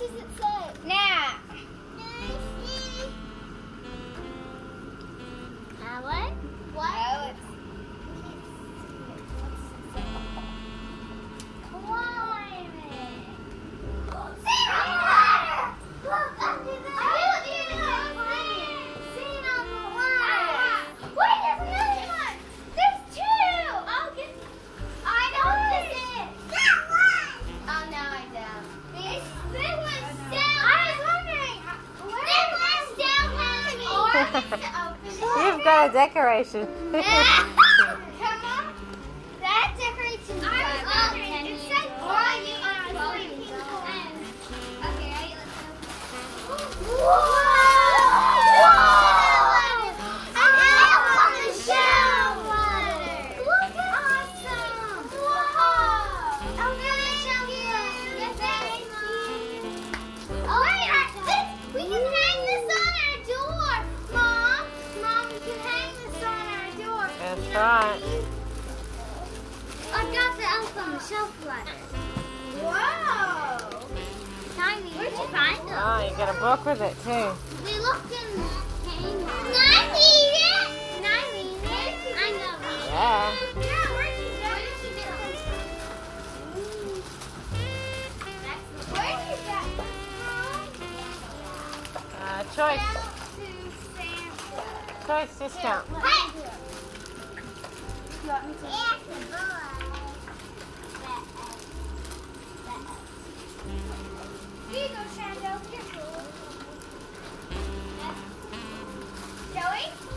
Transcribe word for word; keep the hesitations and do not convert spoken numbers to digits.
does it say? Now. Alex? What? Alex. You've got a decoration. Come on. That decoration. It said volume on it. Okay, let's go. Whoa! That's right. I got the elf on the shelf ladder. Whoa! Tiny. Where'd you find them? Oh, you got a book with it too. They looked in the hang on. Can I read it? Can I read it? I know. Yeah. Yeah, where'd you get it? Where'd you get it? Uh, choice. Choice discount. Hey! You want me to? Yes, the boy. Here you go, Shando. Careful. Joey?